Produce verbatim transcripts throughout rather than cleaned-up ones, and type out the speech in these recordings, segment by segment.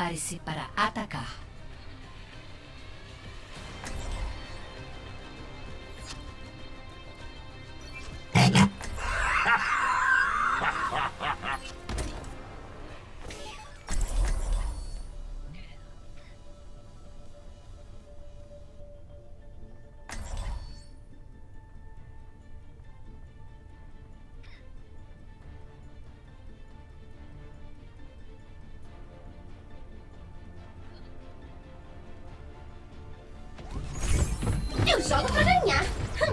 Prepare-se para atacar. Eu jogo pra ganhar.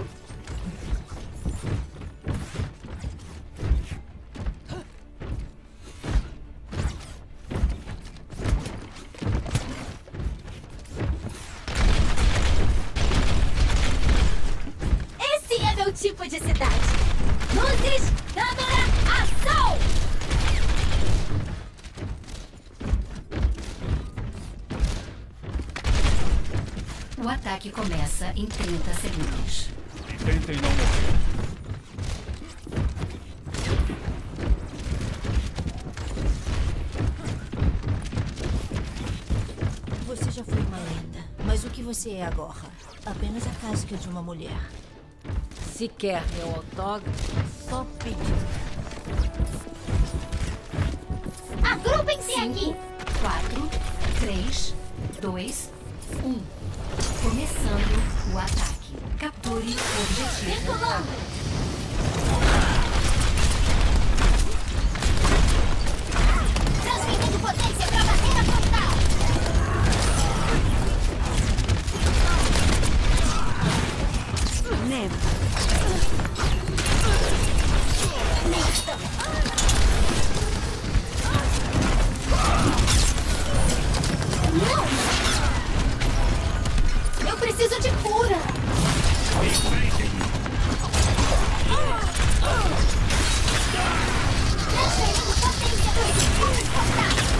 Esse é meu tipo de cidade. Luzes, câmera, ação! O ataque começa em trinta segundos. Tentem não morrer. Você já foi uma lenda, mas o que você é agora? Apenas a casca de uma mulher. Se quer meu autógrafo, só pedir. Agrupem-se aqui! quatro, três, dois, um. Começando o ataque. Capture o objetivo. Circulando! Transmitindo potência pra barreira frontal! Neva. Não! Eu preciso de cura! Transferindo potência para esse ponto contato!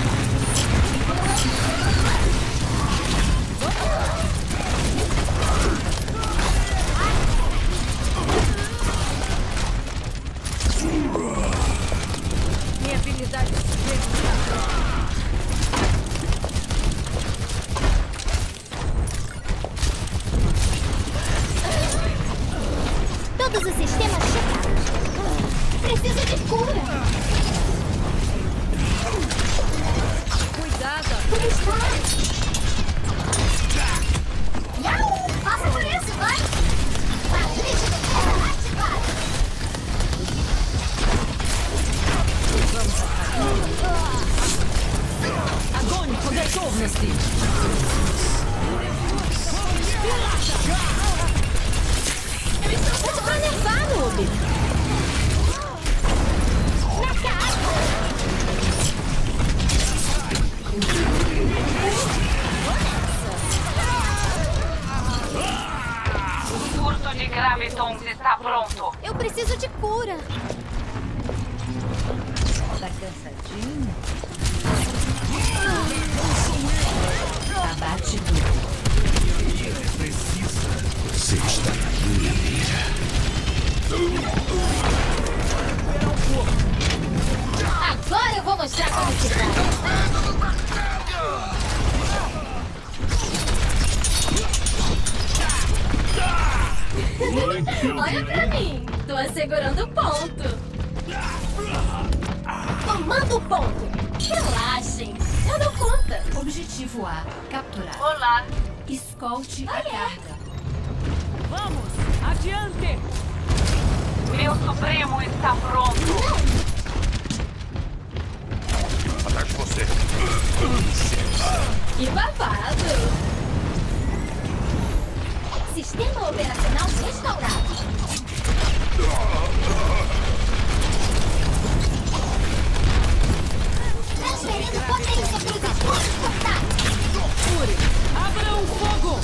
Minha habilidade é Todos os sistemas checados. Preciso de cura. Cuidado! Como está? Yau! Passa por isso, vai! Patrícia do terra ativada. Огонь по готовности! Eu estou pronto pra levar, noob! Na cara! O surto de Gravitons está pronto. Eu preciso de cura! Tá cansadinho? Abate duplo. Você está na minha mira. Agora eu vou mostrar como se faz! Olha pra mim! Tô assegurando o ponto! Tomando o ponto! Relaxem! Eu dou conta! Objetivo A. Capturar. Olá. Escolte a carga. Vamos! Adiante! Meu Supremo está pronto. Atrás de você. Que babado! Sistema operacional restaurado! Transferindo potência para os escudos portáteis! Fure! Abram fogo!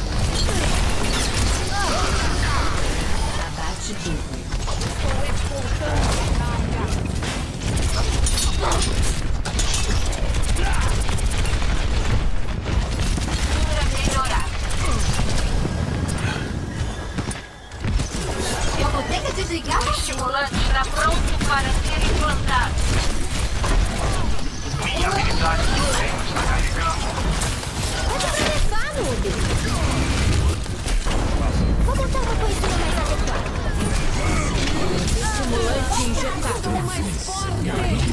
Abate duplo. Estou exportando a carga! Cura melhorar. Eu vou ter que desligar o Estimulante está pronto para ser implantado. Minha habilidade de desenho está carregando. Vai pra levar, noob. Vou botar uma coisinha mais adequada. Estimulante injetado. Mais forte!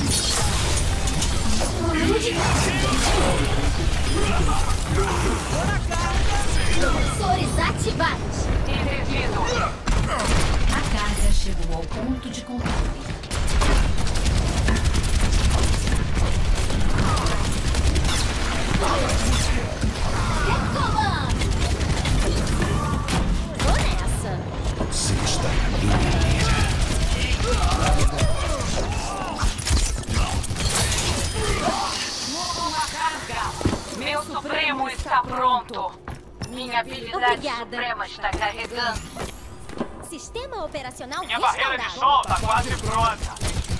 Sensores ativados. Entendido. A carga chegou ao ponto de controle. Decolando. Vou nessa. Você está na minha mira. Uma carga. Meu Supremo está pronto. Minha habilidade Obrigada. suprema está carregando. Sistema operacional Minha barreira de restaurado. som tá quase pronta.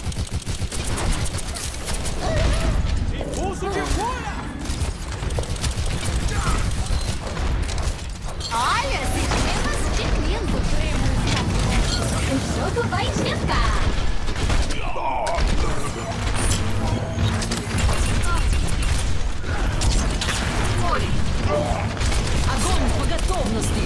Impulso de fúria! Olha, sistemas de lindo. O jogo vai esquentar. Огонь по готовности!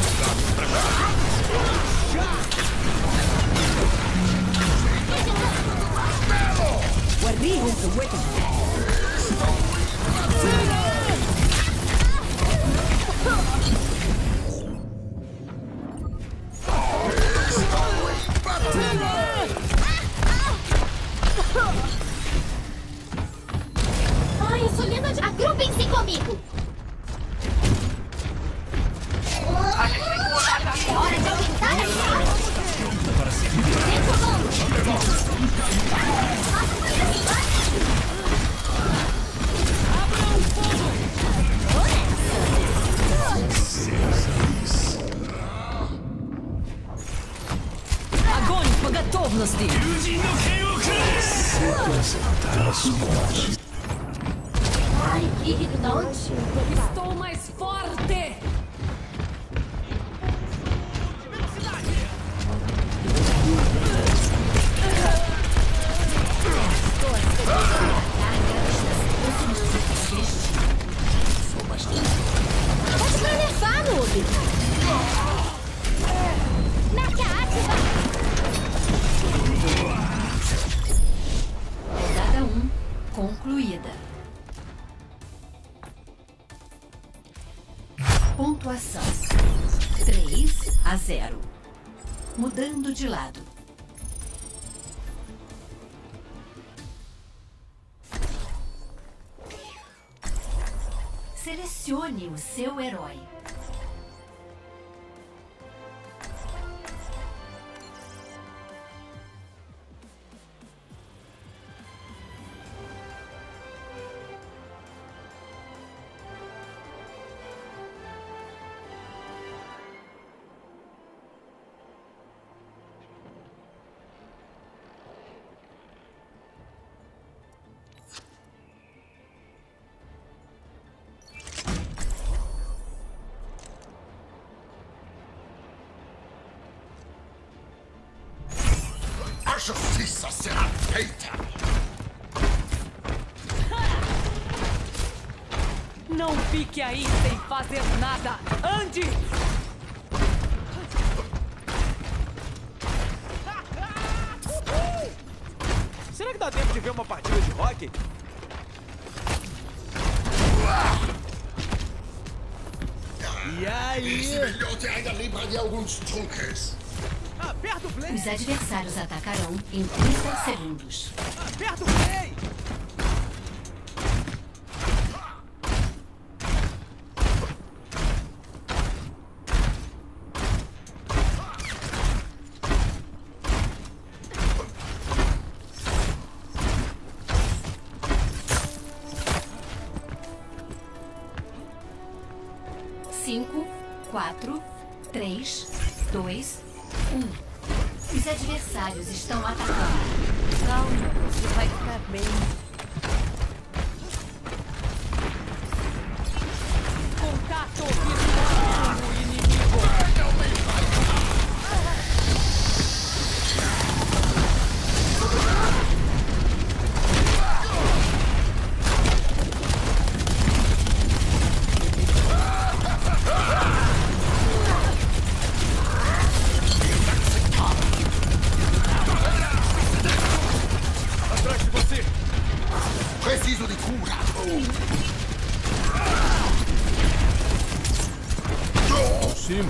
وريهم قوتك! Ai, insulina de... Agrupem-se comigo. É hora de aumentar a força. Decolando. Faça por isso, vai. Abram fogo! Vou nessa. Огонь по готовности! Ai, que irritante. Estou mais forte! Pode pra levar, noob. Mecha ativa. Rodada um concluída. Pontuação três a zero. Mudando de lado. Selecione o seu herói. A justiça será feita. Não fique aí sem fazer nada! Ande! Será que dá tempo de ver uma partida de hóquei? E aí? Esse velhote ainda lembra de alguns truques. Aperta o play! Os adversários atacarão em trinta segundos. Aperta o play! cinco, quatro, três, dois, um. Os adversários estão atacando. Calma, você vai ficar bem. Contato visual do inimigo! cima.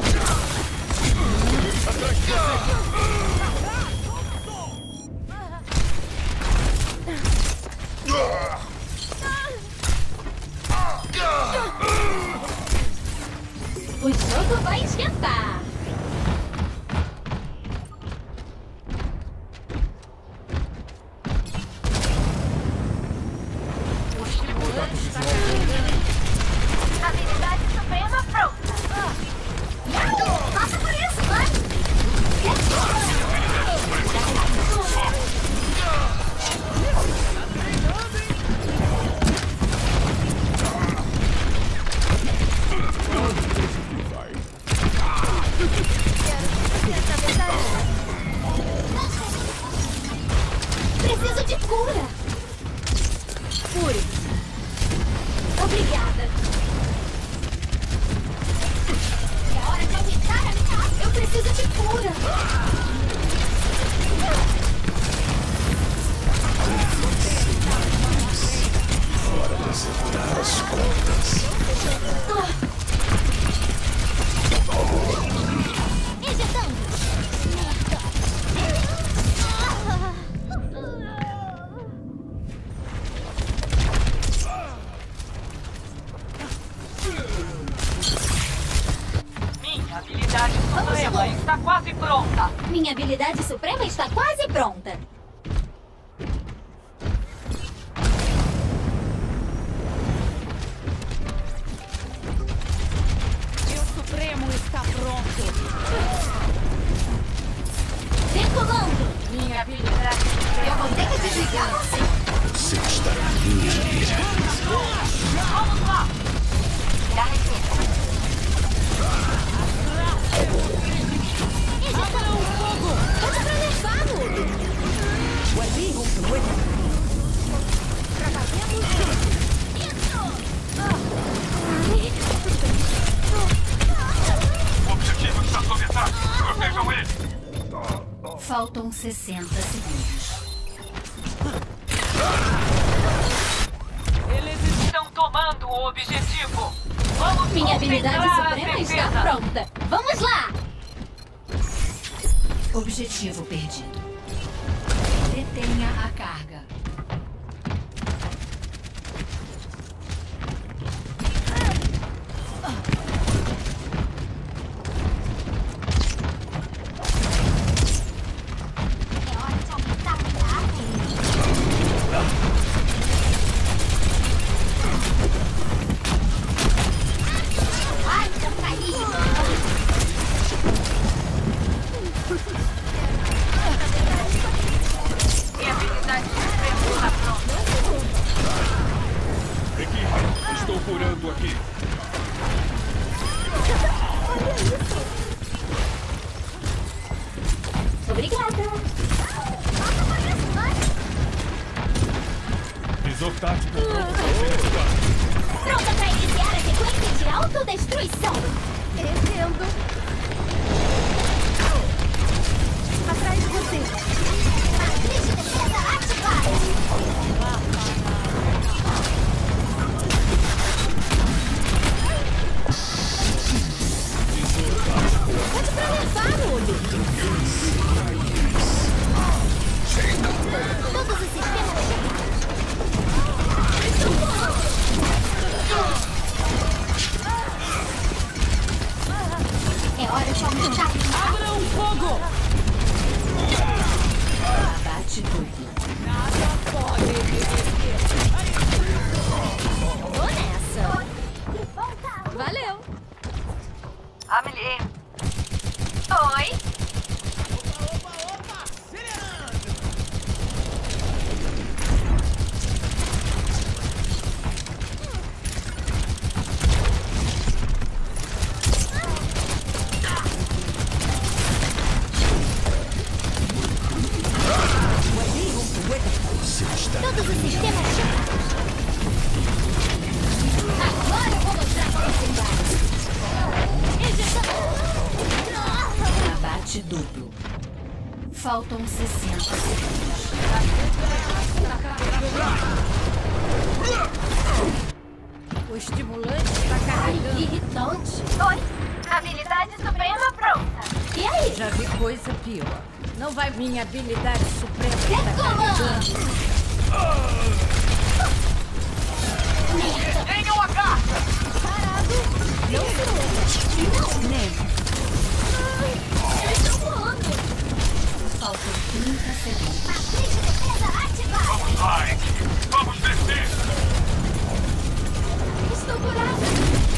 O jogo vai esquentar. Habilidade suprema pronta. Passa por isso, vai. Preciso de cura. Cure. Obrigada. É hora de aumentar a minha... Eu preciso de cura. Hora de acertar as contas. Injetando. Minha habilidade suprema está quase pronta. Minha habilidade suprema está quase pronta. Meu Supremo está pronto. Decolando. Minha habilidade Eu vou ter que desligar você. Você está na minha mira. Vamos lá! Injetando. Pode pra nerfá-lo. Trabalhamos. Isso. O objetivo está sob ataque. Protejam ele. Faltam sessenta segundos. Eles estão tomando o objetivo. Vamos Minha habilidade concentrar a suprema está defesa. pronta. Vamos lá. Objetivo perdido. Detenha a carga. É hora de aumentar a minha arte. Ai, já caí. Minha habilidade suprema está pronta. Equipe, estou curando aqui. Obrigada. Passa por isso, vai. Visor tático pronto para ser ativado. Pronta pra iniciar a sequência de autodestruição. Entendo. Atrás de você. Matriz de defesa ativada. Pode pra nerfá-lo. Todos os sistemas é hora de aumentar. Abram fogo! Abate duplo. Nada pode me deter. Vou nessa. Valeu. Amelie. Oi. Opa, opa, acelerando. Você está Todos os sistemas chamados. Agora eu vou mostrar como se faz. Abate duplo. Faltam sessenta segundos. O estimulante está Ai, carregando. que irritante. Oi. Habilidade habilidade suprema pronta. E aí? Já vi coisa pior. Não vai minha habilidade suprema. Recula! Tenham a carta! Parado! Não sou eu! Nem. Eles estão voando! Faltam trinta segundos. Matriz de defesa ativada! Vai! Vamos descer! Estou curada!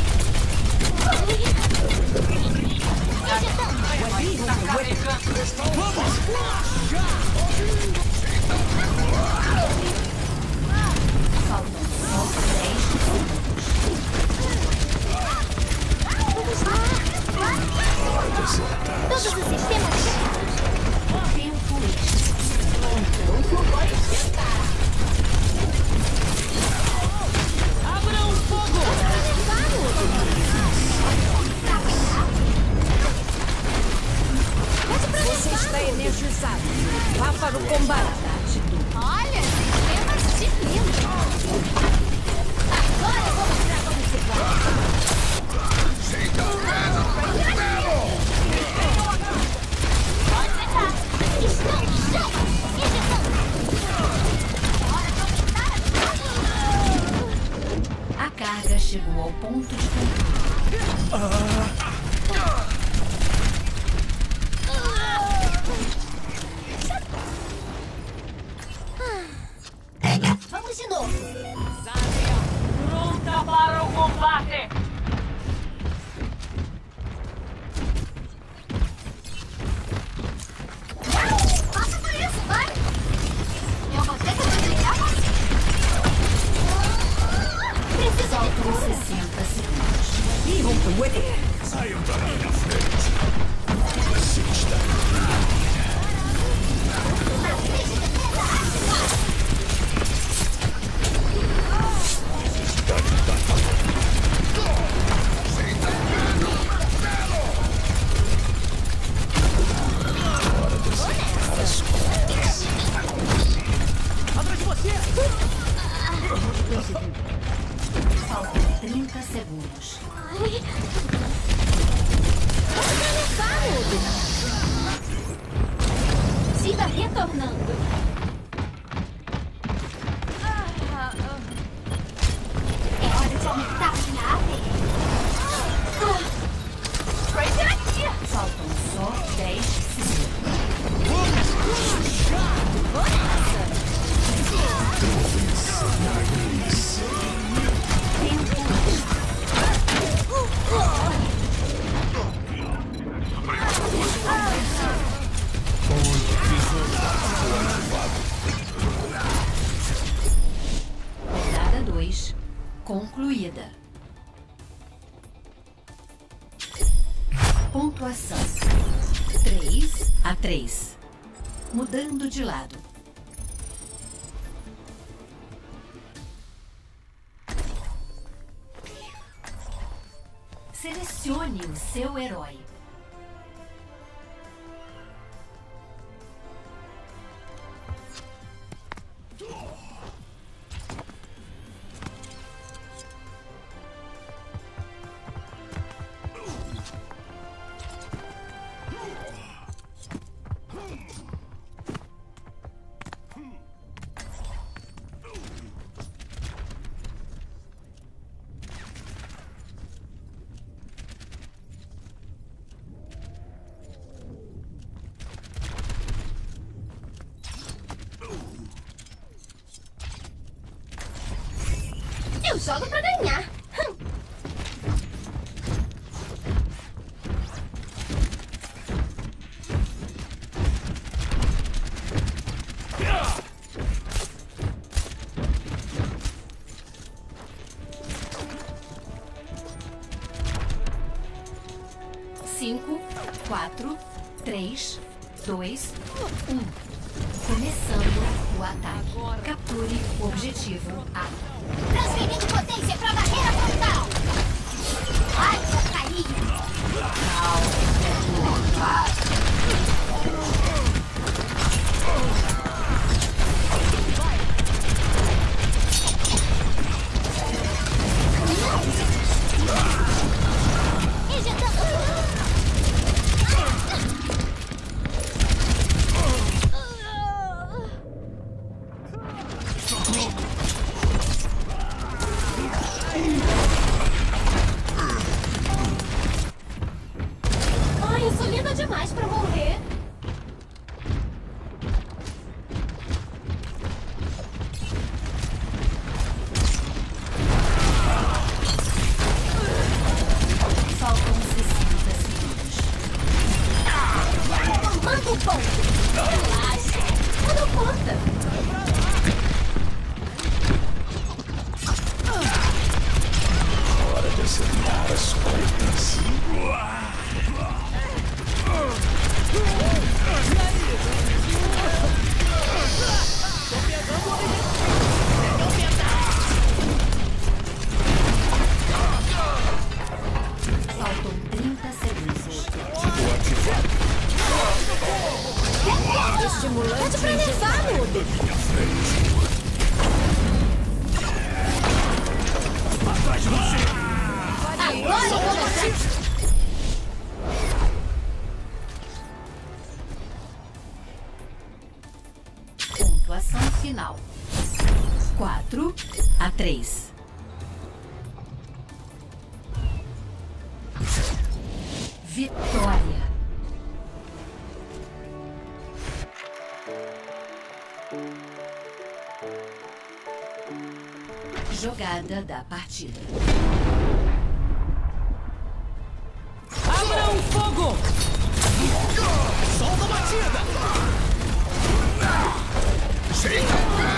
Faltam só dez segundos. Vamos lá! Todos os sistemas Tempo extra. Então vou esquentar! Abram fogo! Você está energizado. Vá para o combate. Olha, sistemas divinos! Agora eu vou mostrar como se faz! Pode deixar! Estamos cheios! Injetando! Hora de aumentar a... A carga chegou ao ponto de controle. Vamos de novo! Pronta para o combate! Passa por isso, vai! Eu vou ter que desligar você! Preciso de Faltam cura! sessenta segundos. Saiam da minha frente. Você está Matriz de defesa ativada! Atrás de você! Faltam trinta segundos. Ai. Você tá nervado! Siga retornando! É hora de aumentar minha A P. Crazy aqui! Faltam só dez segundos. Vou nessa! Tempo extra. Rodada dois concluída. Pontuação três a três. Mudando de lado. Selecione o seu herói. Eu jogo pra ganhar! Cinco, quatro, três, dois, um. Começando o ataque. Capture o objetivo A. Transferindo potência pra barreira frontal! Ai, vou cair! Injetando! demais pra morrer. Faltam sessenta segundos. Tomando o ponto. Relaxa. Eu dou conta. Hora de acertar as contas. Faltam trinta segundos. Vou ativar. Estimulante pra nervá-lo. Atrás de você! Agora eu vou mostrar. Pontuação final. quatro a três. Vitória. Jogada da partida. Abra o fogo! Solta a batida! Chega!